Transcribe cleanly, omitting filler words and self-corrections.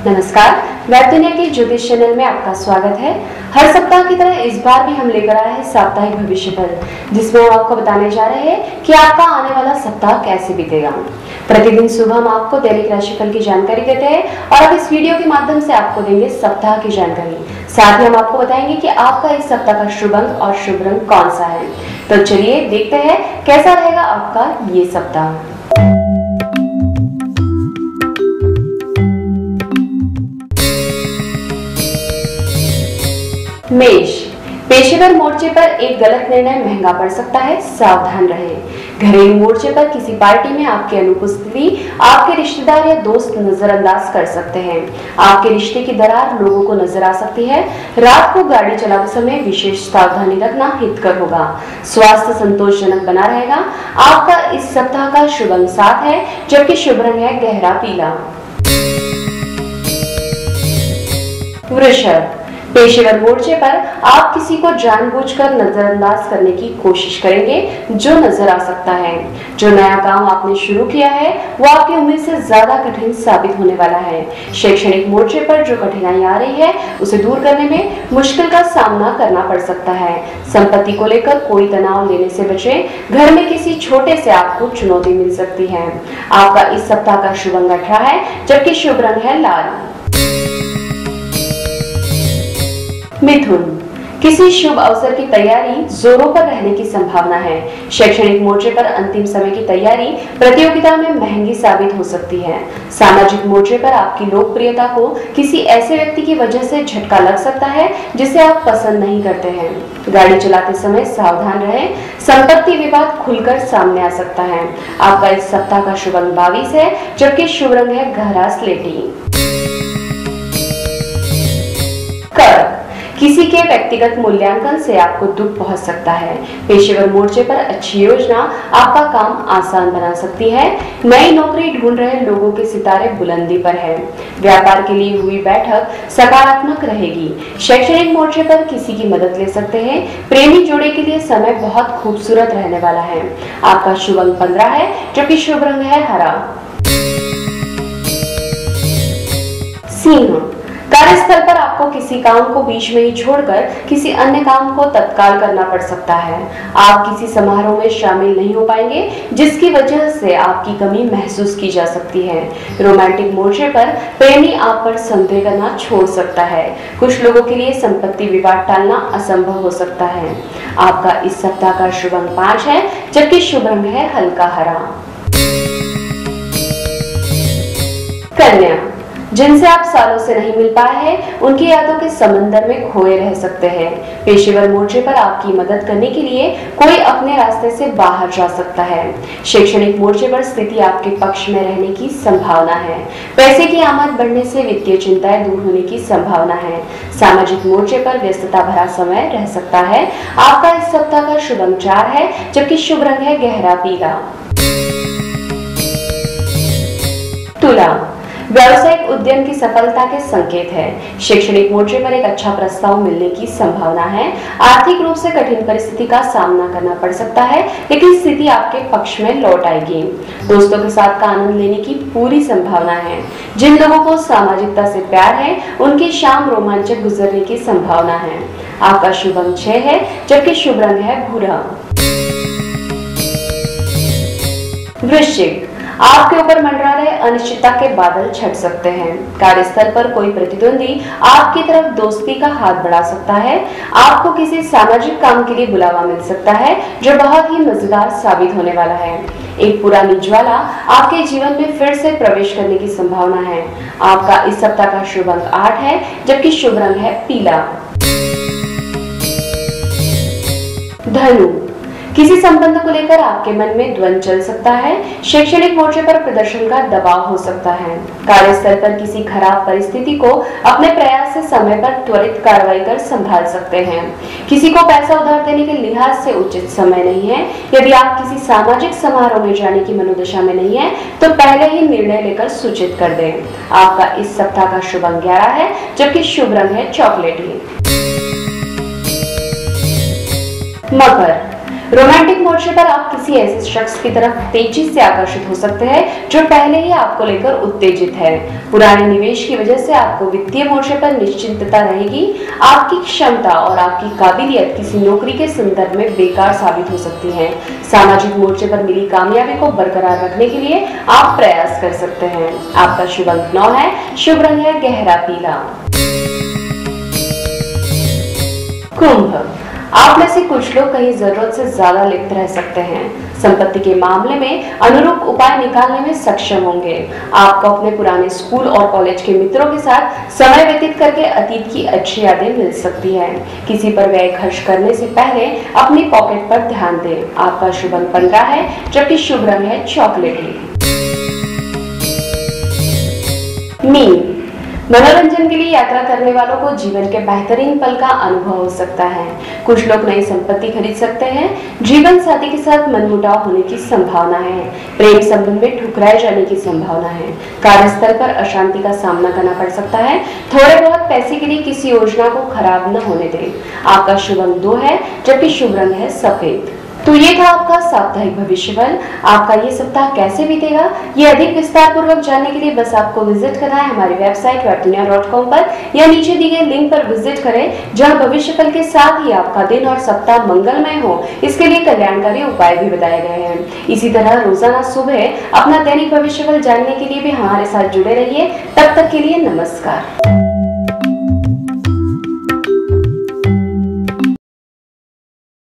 नमस्कार, वेब दुनिया के ज्योतिष चैनल में आपका स्वागत है। हर सप्ताह की तरह इस बार भी हम लेकर आए हैं साप्ताहिक भविष्य फल, जिसमें हम आपको बताने जा रहे हैं कि आपका आने वाला सप्ताह कैसे बीतेगा। प्रतिदिन सुबह हम आपको दैनिक राशिफल की जानकारी देते हैं और अब इस वीडियो के माध्यम से आपको देंगे सप्ताह की जानकारी। साथ ही हम आपको बताएंगे कि आपका इस सप्ताह का शुभ अंक और शुभ रंग कौन सा है। तो चलिए देखते हैं कैसा रहेगा आपका ये सप्ताह। मेष, पेशेवर मोर्चे पर एक गलत निर्णय महंगा पड़ सकता है, सावधान रहें। घरेलू मोर्चे पर किसी पार्टी में आपकी अनुपस्थिति आपके रिश्तेदार या दोस्त नजरअंदाज कर सकते हैं। आपके रिश्ते की दरार लोगों को नजर आ सकती है। रात को गाड़ी चलाते समय विशेष सावधानी रखना हितकर होगा। स्वास्थ्य संतोषजनक बना रहेगा। आपका इस सप्ताह का शुभ अंक 7 है, जबकि शुभ रंग है गहरा पीला। वृषभ, पेशेवर मोर्चे पर आप किसी को जानबूझकर नजरअंदाज करने की कोशिश करेंगे जो नजर आ सकता है। जो नया काम आपने शुरू किया है वो आपकी उम्मीद से ज्यादा कठिन साबित होने वाला है। शैक्षणिक मोर्चे पर जो कठिनाई आ रही है उसे दूर करने में मुश्किल का सामना करना पड़ सकता है। संपत्ति को लेकर कोई तनाव लेने से बचें। घर में किसी छोटे से आपको चुनौती मिल सकती है। आपका इस सप्ताह का शुभ अंक 18 है, जबकि शुभ रंग है लाल। मिथुन, किसी शुभ अवसर की तैयारी जोरों पर रहने की संभावना है। शैक्षणिक मोर्चे पर अंतिम समय की तैयारी प्रतियोगिता में महंगी साबित हो सकती है। सामाजिक मोर्चे पर आपकी लोकप्रियता को किसी ऐसे व्यक्ति की वजह से झटका लग सकता है जिसे आप पसंद नहीं करते हैं। गाड़ी चलाते समय सावधान रहें। संपत्ति विवाद खुलकर सामने आ सकता है। आपका इस सप्ताह का शुभ अंक 22 है, जबकि शुभ रंग है गहरा स्लेटी। कर्क, किसी के व्यक्तिगत मूल्यांकन से आपको दुख पहुंच सकता है। पेशेवर मोर्चे पर अच्छी योजना आपका काम आसान बना सकती है। नई नौकरी ढूंढ रहे लोगों के सितारे बुलंदी पर है। व्यापार के लिए हुई बैठक सकारात्मक रहेगी। शैक्षणिक मोर्चे पर किसी की मदद ले सकते हैं। प्रेमी जोड़े के लिए समय बहुत खूबसूरत रहने वाला है। आपका शुभ अंक 15 है, जबकि शुभ रंग है हरा। सिंह, कार्यस्थल पर आपको किसी काम को बीच में ही छोड़कर किसी अन्य काम को तत्काल करना पड़ सकता है। आप किसी समारोह में शामिल नहीं हो पाएंगे, जिसकी वजह से आपकी कमी महसूस की जा सकती है। रोमांटिक मोर्चे पर प्रेमी आप पर संदेह करना छोड़ सकता है। कुछ लोगों के लिए संपत्ति विवाद टालना असंभव हो सकता है। आपका इस सप्ताह का शुभ अंक 5 है, जबकि शुभ रंग है हल्का हरा। कन्या, जिनसे आप सालों से नहीं मिल पाए हैं उनकी यादों के समंदर में खोए रह सकते हैं। पेशेवर मोर्चे पर आपकी मदद करने के लिए कोई अपने रास्ते से बाहर जा सकता है। शैक्षणिक मोर्चे पर स्थिति आपके पक्ष में रहने की संभावना है। पैसे की आमद बढ़ने से वित्तीय चिंताएं दूर होने की संभावना है। सामाजिक मोर्चे पर व्यस्तता भरा समय रह सकता है। आपका इस सप्ताह का शुभ अंक 4 है, जबकि शुभ रंग है गहरा पीला। तुला, व्यावसायिक उद्यम की सफलता के संकेत है। शैक्षणिक मोर्चे पर एक अच्छा प्रस्ताव मिलने की संभावना है। आर्थिक रूप से कठिन परिस्थिति का सामना करना पड़ सकता है, लेकिन स्थिति आपके पक्ष में लौट आएगी। दोस्तों के साथ का आनंद लेने की पूरी संभावना है। जिन लोगों को सामाजिकता से प्यार है उनकी शाम रोमांचक गुजरने की संभावना है। आपका शुभ अंक 6 है, जबकि शुभ रंग है भूरा। वृश्चिक, आपके ऊपर मंडरा रहे अनिश्चितता के बादल छट सकते हैं। कार्यस्थल पर कोई प्रतिद्वंदी आपकी तरफ दोस्ती का हाथ बढ़ा सकता है। आपको किसी सामाजिक काम के लिए बुलावा मिल सकता है जो बहुत ही मजेदार साबित होने वाला है। एक पुरानी ज्वाला आपके जीवन में फिर से प्रवेश करने की संभावना है। आपका इस सप्ताह का शुभ अंक 8 है, जबकि शुभ रंग है पीला। धनु, किसी संबंध को लेकर आपके मन में द्वंद्व चल सकता है। शैक्षणिक मोर्चे पर प्रदर्शन का दबाव हो सकता है। कार्यस्थल पर किसी खराब परिस्थिति को अपने प्रयास से समय पर त्वरित कार्रवाई कर संभाल सकते हैं। किसी को पैसा उधार देने के लिहाज से उचित समय नहीं है। यदि आप किसी सामाजिक समारोह में जाने की मनोदशा में नहीं है तो पहले ही निर्णय लेकर सूचित कर दें। आपका इस सप्ताह का शुभ अंक 11 है, जबकि शुभ रंग है चॉकलेटी। मकर, रोमांटिक मोर्चे पर आप किसी ऐसे शख्स की तरफ तेजी से आकर्षित हो सकते हैं जो पहले ही आपको लेकर उत्तेजित है। पुराने निवेश की वजह से आपको वित्तीय मोर्चे पर निश्चिंतता रहेगी। आपकी क्षमता और आपकी काबिलियत किसी नौकरी के संदर्भ में बेकार साबित हो सकती है। सामाजिक मोर्चे पर मिली कामयाबी को बरकरार रखने के लिए आप प्रयास कर सकते हैं। आपका शुभ अंक 9 है, शुभ रंग है गहरा पीला। कुंभ, आप में से कुछ लोग कहीं जरूरत से ज्यादा लिप्त रह सकते हैं। संपत्ति के मामले में अनुरूप उपाय निकालने में सक्षम होंगे। आपको अपने पुराने स्कूल और कॉलेज के मित्रों के साथ समय व्यतीत करके अतीत की अच्छी यादें मिल सकती हैं। किसी पर व्यय खर्च करने से पहले अपनी पॉकेट पर ध्यान दें। आपका शुभ अंक 15 है, जबकि शुभ रंग है चॉकलेटी। मीन, मनोरंजन के लिए यात्रा करने वालों को जीवन के बेहतरीन पल का अनुभव हो सकता है। कुछ लोग नई संपत्ति खरीद सकते हैं। जीवन साथी के साथ मनमुटाव होने की संभावना है। प्रेम संबंध में ठुकराए जाने की संभावना है। कार्यस्थल पर अशांति का सामना करना पड़ सकता है। थोड़े बहुत पैसे के लिए किसी योजना को खराब न होने दें। आपका शुभ अंक 2 है, जबकि शुभ रंग है सफेद। तो ये था आपका साप्ताहिक भविष्यफल। आपका ये सप्ताह कैसे बीतेगा, ये अधिक विस्तार पूर्वक जानने के लिए बस आपको विजिट करना है हमारी वेबसाइट webdunia.com पर, या नीचे दी गई लिंक पर विजिट करें, जहां भविष्यफल के साथ ही आपका दिन और सप्ताह मंगलमय हो, इसके लिए कल्याणकारी उपाय भी बताए गए हैं। इसी तरह रोजाना सुबह अपना दैनिक भविष्यफल जानने के लिए भी हमारे साथ जुड़े रहिए। तब तक के लिए नमस्कार।